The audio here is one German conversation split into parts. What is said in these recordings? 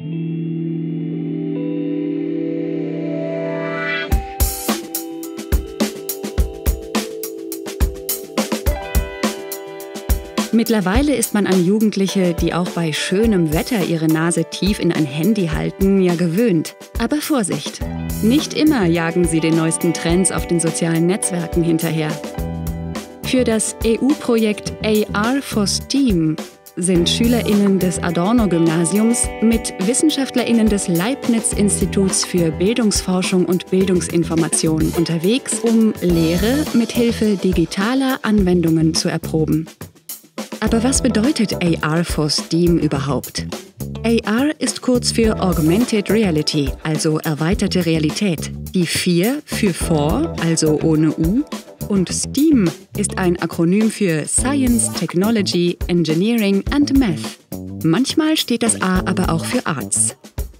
Mittlerweile ist man an Jugendliche, die auch bei schönem Wetter ihre Nase tief in ein Handy halten, ja gewöhnt. Aber Vorsicht! Nicht immer jagen sie den neuesten Trends auf den sozialen Netzwerken hinterher. Für das EU-Projekt AR for STEAM sind SchülerInnen des Adorno-Gymnasiums mit WissenschaftlerInnen des Leibniz-Instituts für Bildungsforschung und Bildungsinformation unterwegs, um Lehre mithilfe digitaler Anwendungen zu erproben. Aber was bedeutet AR for STEAM überhaupt? AR ist kurz für Augmented Reality, also erweiterte Realität. Die 4 für For, also ohne U. Und STEAM ist ein Akronym für Science, Technology, Engineering and Math. Manchmal steht das A aber auch für Arts.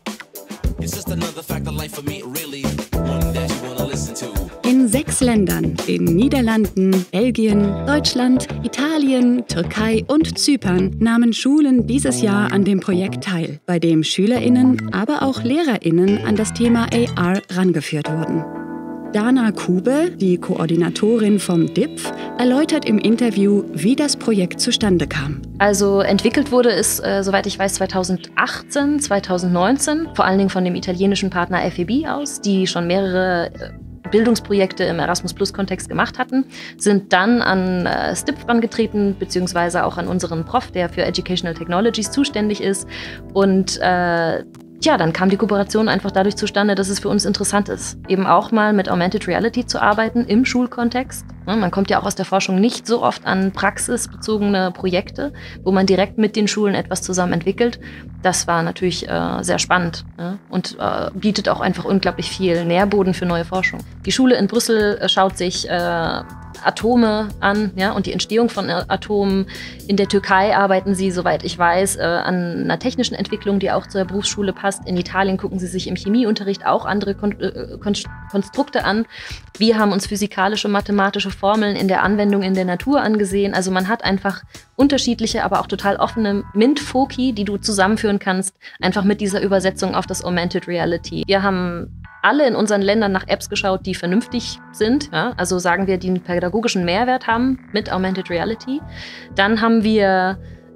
In 6 Ländern, den Niederlanden, Belgien, Deutschland, Italien, Türkei und Zypern, nahmen Schulen dieses Jahr an dem Projekt teil, bei dem SchülerInnen, aber auch LehrerInnen an das Thema AR rangeführt wurden. Dana Kube, die Koordinatorin vom DIPF, erläutert im Interview, wie das Projekt zustande kam. Also entwickelt wurde es, soweit ich weiß, 2018, 2019, vor allen Dingen von dem italienischen Partner FEB aus, die schon mehrere Bildungsprojekte im Erasmus-Plus-Kontext gemacht hatten, sind dann an STIPF herangetreten, beziehungsweise auch an unseren Prof, der für Educational Technologies zuständig ist. Und dann kam die Kooperation einfach dadurch zustande, dass es für uns interessant ist, eben auch mal mit Augmented Reality zu arbeiten im Schulkontext. Man kommt ja auch aus der Forschung nicht so oft an praxisbezogene Projekte, wo man direkt mit den Schulen etwas zusammen entwickelt. Das war natürlich sehr spannend, und bietet auch einfach unglaublich viel Nährboden für neue Forschung. Die Schule in Brüssel schaut sich Atome an, und die Entstehung von Atomen. In der Türkei arbeiten sie, soweit ich weiß, an einer technischen Entwicklung, die auch zur Berufsschule passt. In Italien gucken sie sich im Chemieunterricht auch andere Konstrukte an. Wir haben uns physikalische, mathematische Formeln in der Anwendung in der Natur angesehen. Also man hat einfach unterschiedliche, aber auch total offene MINT-Foci, die du zusammenführen kannst, einfach mit dieser Übersetzung auf das Augmented Reality. Wir haben alle in unseren Ländern nach Apps geschaut, die vernünftig sind, also sagen wir, die einen pädagogischen Mehrwert haben mit Augmented Reality. Dann haben wir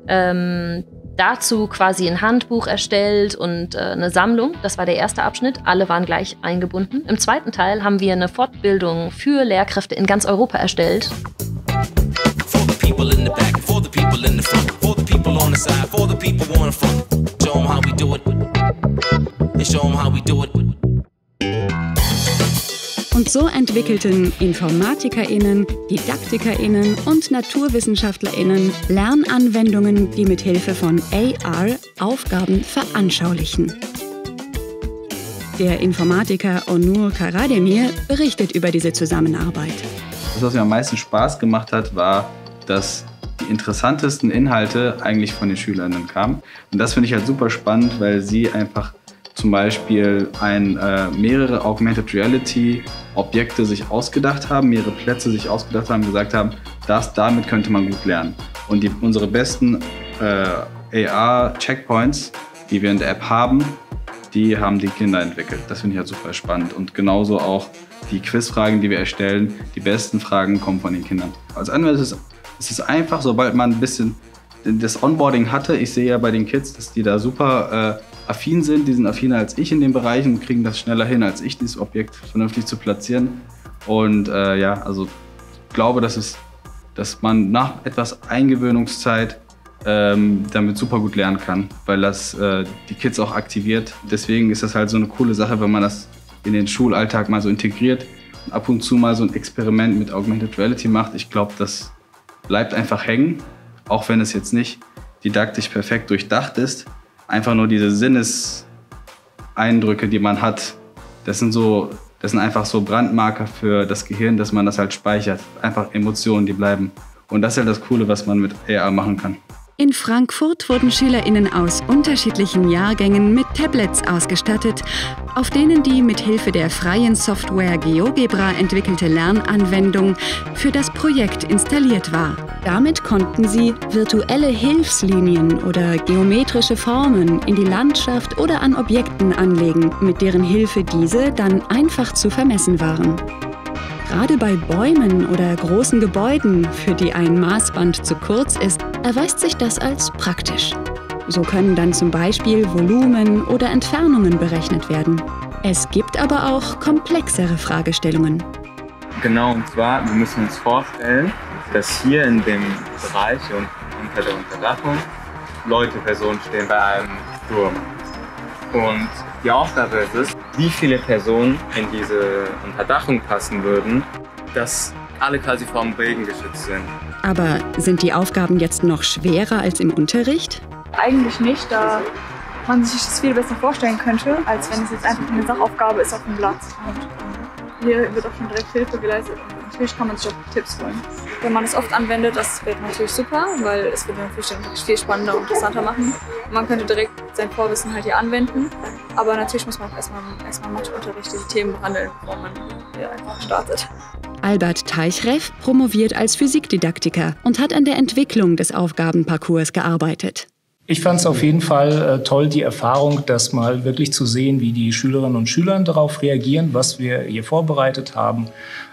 dazu quasi ein Handbuch erstellt und eine Sammlung. Das war der erste Abschnitt. Alle waren gleich eingebunden. Im zweiten Teil haben wir eine Fortbildung für Lehrkräfte in ganz Europa erstellt. Und so entwickelten InformatikerInnen, DidaktikerInnen und NaturwissenschaftlerInnen Lernanwendungen, die mit Hilfe von AR Aufgaben veranschaulichen. Der Informatiker Onur Karademir berichtet über diese Zusammenarbeit. Das, was mir am meisten Spaß gemacht hat, war, dass die interessantesten Inhalte eigentlich von den SchülerInnen kamen. Und das finde ich halt super spannend, weil sie einfach zum Beispiel mehrere Augmented Reality Objekte sich ausgedacht haben, mehrere Plätze sich ausgedacht haben, gesagt haben, damit könnte man gut lernen. Und unsere besten AR-Checkpoints, die wir in der App haben, die haben die Kinder entwickelt. Das finde ich halt super spannend. Und genauso auch die Quizfragen, die wir erstellen, die besten Fragen kommen von den Kindern. Als Anwender ist es einfach, sobald man ein bisschen das Onboarding hatte, ich sehe ja bei den Kids, dass die da super affin sind, die sind affiner als ich in den Bereichen und kriegen das schneller hin, als ich, dieses Objekt vernünftig zu platzieren. Und also ich glaube, dass man nach etwas Eingewöhnungszeit damit super gut lernen kann, weil das die Kids auch aktiviert. Deswegen ist das halt so eine coole Sache, wenn man das in den Schulalltag mal so integriert und ab und zu mal so ein Experiment mit Augmented Reality macht. Ich glaube, das bleibt einfach hängen, auch wenn es jetzt nicht didaktisch perfekt durchdacht ist. Einfach nur diese Sinneseindrücke, die man hat, das sind einfach so Brandmarker für das Gehirn, dass man das halt speichert. Einfach Emotionen, die bleiben. Und das ist halt das Coole, was man mit AR machen kann. In Frankfurt wurden SchülerInnen aus unterschiedlichen Jahrgängen mit Tablets ausgestattet auf denen die mithilfe der freien Software GeoGebra entwickelte Lernanwendung für das Projekt installiert war. Damit konnten sie virtuelle Hilfslinien oder geometrische Formen in die Landschaft oder an Objekten anlegen, mit deren Hilfe diese dann einfach zu vermessen waren. Gerade bei Bäumen oder großen Gebäuden, für die ein Maßband zu kurz ist, erweist sich das als praktisch. So können dann zum Beispiel Volumen oder Entfernungen berechnet werden. Es gibt aber auch komplexere Fragestellungen. Genau, und zwar, wir müssen uns vorstellen, dass hier in dem Bereich und unter der Unterdachung Personen stehen bei einem Sturm. Und die Aufgabe ist es, wie viele Personen in diese Unterdachung passen würden, dass alle quasi vor dem Regen geschützt sind. Aber sind die Aufgaben jetzt noch schwerer als im Unterricht? Eigentlich nicht, da man sich das viel besser vorstellen könnte, als wenn es jetzt einfach eine Sachaufgabe ist auf dem Blatt. Und hier wird auch schon direkt Hilfe geleistet und natürlich kann man sich auch Tipps holen. Wenn man es oft anwendet, das wäre natürlich super, weil es würde natürlich dann wirklich viel spannender und interessanter machen. Und man könnte direkt sein Vorwissen halt hier anwenden, aber natürlich muss man auch erstmal Matheunterricht diese Themen behandeln, bevor man hier einfach startet. Albert Teichreff promoviert als Physikdidaktiker und hat an der Entwicklung des Aufgabenparcours gearbeitet. Ich fand es auf jeden Fall toll, die Erfahrung, das mal wirklich zu sehen, wie die Schülerinnen und Schüler darauf reagieren, was wir hier vorbereitet haben.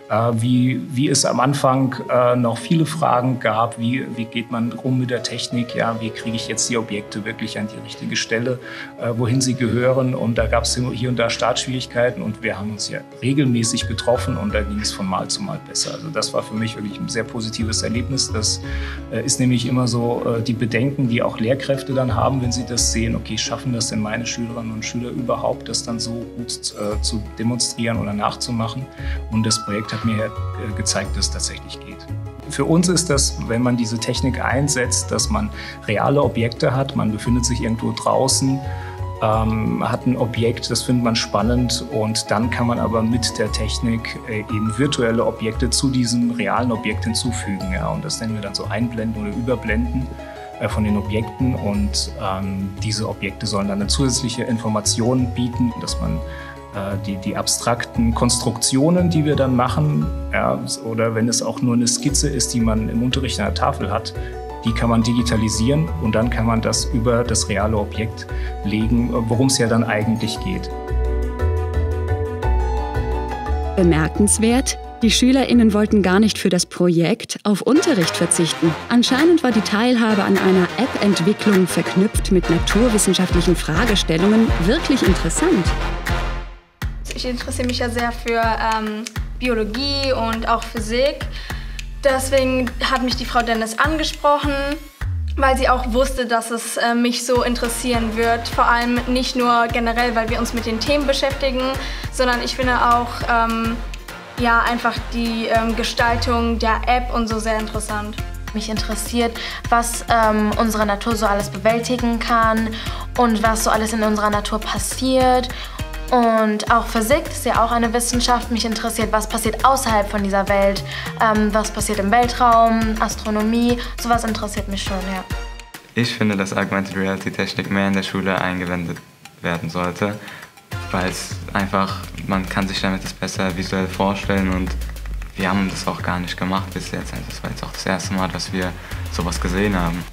Wie es am Anfang noch viele Fragen gab, wie geht man um mit der Technik, ja, wie kriege ich jetzt die Objekte wirklich an die richtige Stelle, wohin sie gehören. Und da gab es hier und da Startschwierigkeiten und wir haben uns ja regelmäßig getroffen und da ging es von Mal zu Mal besser. Also das war für mich wirklich ein sehr positives Erlebnis. Das ist nämlich immer so die Bedenken, die auch Lehrkräfte dann haben, wenn sie das sehen, okay, schaffen das denn meine Schülerinnen und Schüler überhaupt, das dann so gut zu demonstrieren oder nachzumachen. Und das Projekt hat mir gezeigt, dass es tatsächlich geht. Für uns ist das, wenn man diese Technik einsetzt, dass man reale Objekte hat, man befindet sich irgendwo draußen, hat ein Objekt, das findet man spannend und dann kann man aber mit der Technik eben virtuelle Objekte zu diesem realen Objekt hinzufügen. Ja, und das nennen wir dann so Einblenden oder Überblenden von den Objekten und diese Objekte sollen dann eine zusätzliche Information bieten, dass man die abstrakten Konstruktionen, die wir dann machen, ja, oder wenn es auch nur eine Skizze ist, die man im Unterricht an der Tafel hat, die kann man digitalisieren und dann kann man das über das reale Objekt legen, worum es ja dann eigentlich geht. Bemerkenswert: Die SchülerInnen wollten gar nicht für das Projekt auf Unterricht verzichten. Anscheinend war die Teilhabe an einer App-Entwicklung verknüpft mit naturwissenschaftlichen Fragestellungen wirklich interessant. Ich interessiere mich ja sehr für Biologie und auch Physik. Deswegen hat mich die Frau Dennis angesprochen, weil sie auch wusste, dass es mich so interessieren wird. Vor allem nicht nur generell, weil wir uns mit den Themen beschäftigen, sondern ich finde auch ja, einfach die Gestaltung der App und so sehr interessant. Mich interessiert, was unsere Natur so alles bewältigen kann und was so alles in unserer Natur passiert. Und auch Physik ist ja auch eine Wissenschaft. Mich interessiert, was passiert außerhalb von dieser Welt, was passiert im Weltraum, Astronomie, sowas interessiert mich schon, ja. Ich finde, dass Augmented Reality Technik mehr in der Schule eingewendet werden sollte, weil es einfach, man kann sich damit das besser visuell vorstellen und wir haben das auch gar nicht gemacht bis jetzt. Also das war jetzt auch das erste Mal, dass wir sowas gesehen haben.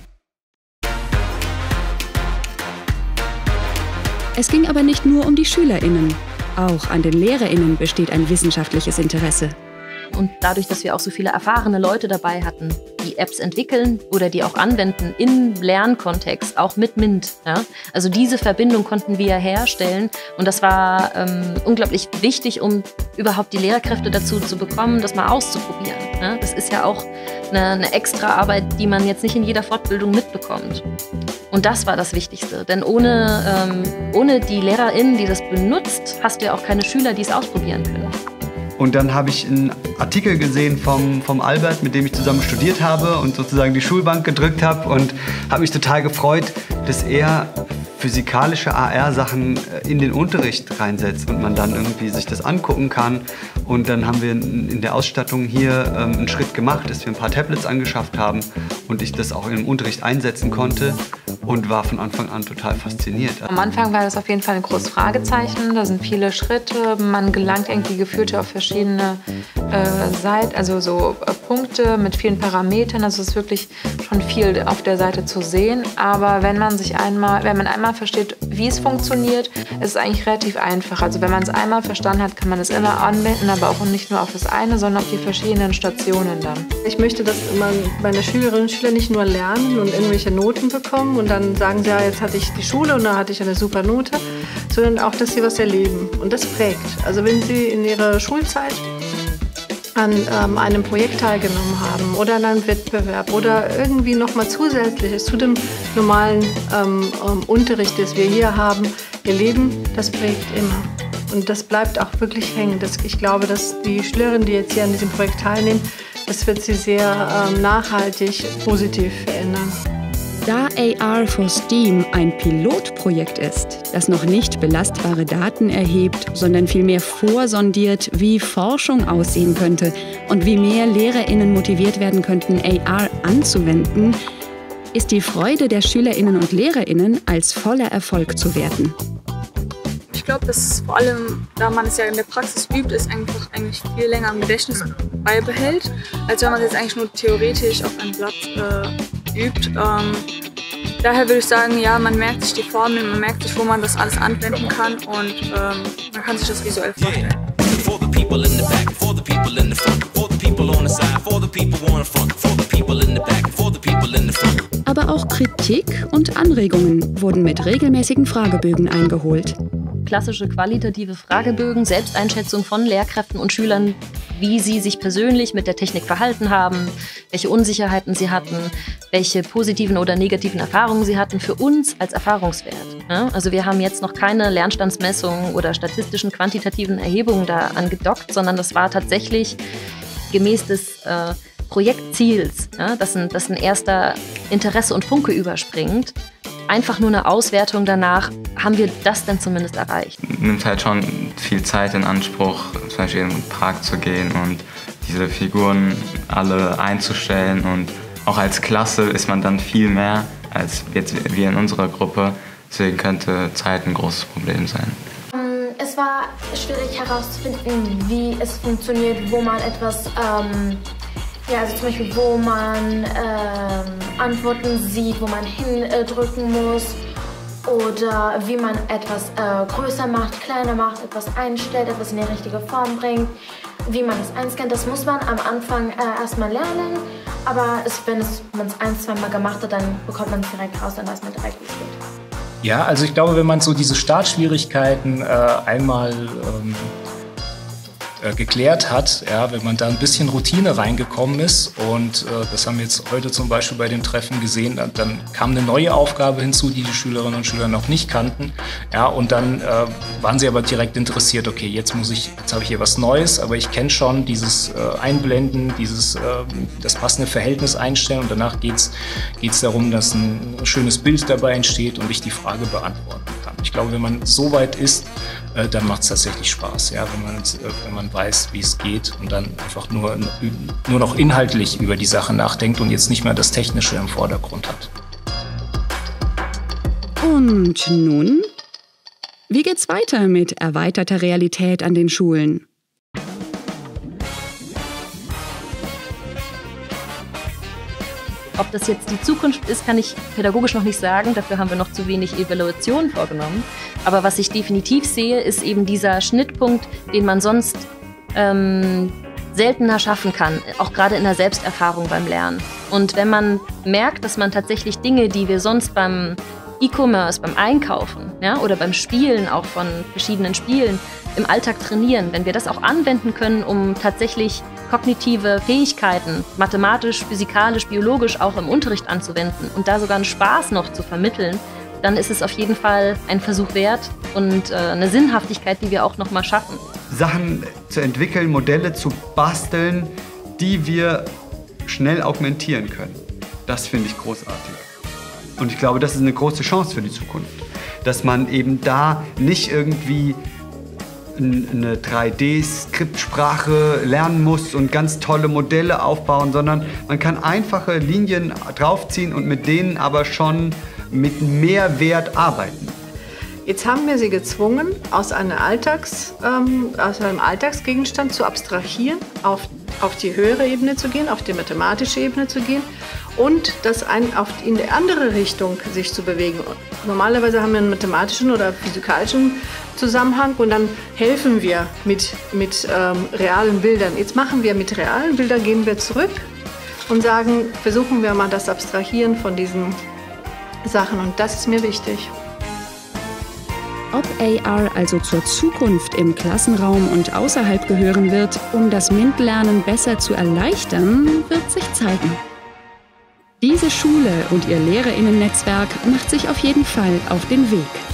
Es ging aber nicht nur um die SchülerInnen. Auch an den LehrerInnen besteht ein wissenschaftliches Interesse. Und dadurch, dass wir auch so viele erfahrene Leute dabei hatten, die Apps entwickeln oder die auch anwenden im Lernkontext, auch mit MINT. Ja? Also diese Verbindung konnten wir herstellen und das war unglaublich wichtig, um überhaupt die Lehrkräfte dazu zu bekommen, das mal auszuprobieren. Ja? Das ist ja auch eine extra Arbeit, die man jetzt nicht in jeder Fortbildung mitbekommt. Und das war das Wichtigste, denn ohne die LehrerInnen, die das benutzt, hast du ja auch keine Schüler, die es ausprobieren können. Und dann habe ich einen Artikel gesehen vom Albert, mit dem ich zusammen studiert habe und sozusagen die Schulbank gedrückt habe und habe mich total gefreut, dass er physikalische AR-Sachen in den Unterricht reinsetzt und man dann irgendwie sich das angucken kann. Und dann haben wir in der Ausstattung hier einen Schritt gemacht, dass wir ein paar Tablets angeschafft haben und ich das auch im Unterricht einsetzen konnte. und war von Anfang an total fasziniert. Am Anfang war das auf jeden Fall ein großes Fragezeichen. Da sind viele Schritte. Man gelangt irgendwie gefühlt auf verschiedene Seiten, also so Punkte mit vielen Parametern. Also es ist wirklich schon viel auf der Seite zu sehen. Aber wenn man einmal versteht, wie es funktioniert, ist es eigentlich relativ einfach. Also wenn man es einmal verstanden hat, kann man es immer anwenden, aber auch nicht nur auf das eine, sondern auf die verschiedenen Stationen dann. Ich möchte, dass meine Schülerinnen und Schüler nicht nur lernen und irgendwelche Noten bekommen und dann sagen sie, ja, jetzt hatte ich die Schule und da hatte ich eine super Note, sondern auch, dass sie was erleben. Und das prägt. Also wenn sie in ihrer Schulzeit an einem Projekt teilgenommen haben oder an einem Wettbewerb oder irgendwie noch mal Zusätzliches zu dem normalen Unterricht, das wir hier haben, erleben, das prägt immer. Und das bleibt auch wirklich hängen. Ich glaube, dass die Schülerinnen, die jetzt hier an diesem Projekt teilnehmen, das wird sie sehr nachhaltig positiv verändern. Da AR for STEAM ein Pilotprojekt ist, das noch nicht belastbare Daten erhebt, sondern vielmehr vorsondiert, wie Forschung aussehen könnte und wie mehr LehrerInnen motiviert werden könnten, AR anzuwenden, ist die Freude der SchülerInnen und LehrerInnen als voller Erfolg zu werten. Ich glaube, dass vor allem, da man es ja in der Praxis übt, es einfach eigentlich viel länger im Gedächtnis beibehält, als wenn man es jetzt eigentlich nur theoretisch auf einem Blatt übt. Daher würde ich sagen, ja, man merkt sich die Formeln, man merkt sich, wo man das alles anwenden kann und man kann sich das visuell vorstellen. Aber auch Kritik und Anregungen wurden mit regelmäßigen Fragebögen eingeholt. Klassische qualitative Fragebögen, Selbsteinschätzung von Lehrkräften und Schülern, wie sie sich persönlich mit der Technik verhalten haben, welche Unsicherheiten sie hatten, welche positiven oder negativen Erfahrungen sie hatten, für uns als Erfahrungswert. Ja? Also wir haben jetzt noch keine Lernstandsmessungen oder statistischen quantitativen Erhebungen da angedockt, sondern das war tatsächlich gemäß des Projektziels, ja, dass ein erster Interesse und Funke überspringt. Einfach nur eine Auswertung danach, haben wir das denn zumindest erreicht? Nimmt halt schon viel Zeit in Anspruch, zum Beispiel in den Park zu gehen und diese Figuren alle einzustellen. Und auch als Klasse ist man dann viel mehr als jetzt wir in unserer Gruppe. Deswegen könnte Zeit ein großes Problem sein. Es war schwierig herauszufinden, wie es funktioniert, wo man etwas... also zum Beispiel, wo man Antworten sieht, wo man hindrücken muss oder wie man etwas größer macht, kleiner macht, etwas einstellt, etwas in die richtige Form bringt, wie man es einscannt. Das muss man am Anfang erstmal lernen, aber wenn man es ein-, zweimal gemacht hat, dann bekommt man es direkt raus, dann weiß man direkt, wie es geht. Ja, also ich glaube, wenn man so diese Startschwierigkeiten einmal geklärt hat, ja, wenn man da ein bisschen Routine reingekommen ist und das haben wir jetzt heute zum Beispiel bei dem Treffen gesehen, dann kam eine neue Aufgabe hinzu, die Schülerinnen und Schüler noch nicht kannten, ja, und dann waren sie aber direkt interessiert, okay, jetzt habe ich hier was Neues, aber ich kenne schon dieses Einblenden, das passende Verhältnis einstellen und danach geht's darum, dass ein schönes Bild dabei entsteht und ich die Frage beantworten kann. Ich glaube, wenn man so weit ist, dann macht es tatsächlich Spaß, ja, wenn man weiß, wie es geht und dann einfach nur noch inhaltlich über die Sache nachdenkt und jetzt nicht mehr das Technische im Vordergrund hat. Und nun? Wie geht's weiter mit erweiterter Realität an den Schulen? Ob das jetzt die Zukunft ist, kann ich pädagogisch noch nicht sagen. Dafür haben wir noch zu wenig Evaluationen vorgenommen. Aber was ich definitiv sehe, ist eben dieser Schnittpunkt, den man sonst seltener schaffen kann, auch gerade in der Selbsterfahrung beim Lernen. Und wenn man merkt, dass man tatsächlich Dinge, die wir sonst beim E-Commerce, beim Einkaufen, ja, oder beim Spielen auch von verschiedenen Spielen im Alltag trainieren, wenn wir das auch anwenden können, um tatsächlich kognitive Fähigkeiten, mathematisch, physikalisch, biologisch auch im Unterricht anzuwenden und da sogar einen Spaß noch zu vermitteln, dann ist es auf jeden Fall ein Versuch wert und eine Sinnhaftigkeit, die wir auch noch mal schaffen. Sachen zu entwickeln, Modelle zu basteln, die wir schnell augmentieren können. Das finde ich großartig. Und ich glaube, das ist eine große Chance für die Zukunft. Dass man eben da nicht irgendwie eine 3D-Skriptsprache lernen muss und ganz tolle Modelle aufbauen, sondern man kann einfache Linien draufziehen und mit denen aber schon mit Mehrwert arbeiten? Jetzt haben wir sie gezwungen, aus einem Alltagsgegenstand zu abstrahieren, auf die höhere Ebene zu gehen, auf die mathematische Ebene zu gehen und das in die andere Richtung sich zu bewegen. Normalerweise haben wir einen mathematischen oder physikalischen Zusammenhang und dann helfen wir mit realen Bildern. Jetzt machen wir mit realen Bildern, gehen wir zurück und sagen, versuchen wir mal das Abstrahieren von diesen Sachen und das ist mir wichtig. Ob AR also zur Zukunft im Klassenraum und außerhalb gehören wird, um das MINT-Lernen besser zu erleichtern, wird sich zeigen. Diese Schule und ihr LehrerInnen-Netzwerk macht sich auf jeden Fall auf den Weg.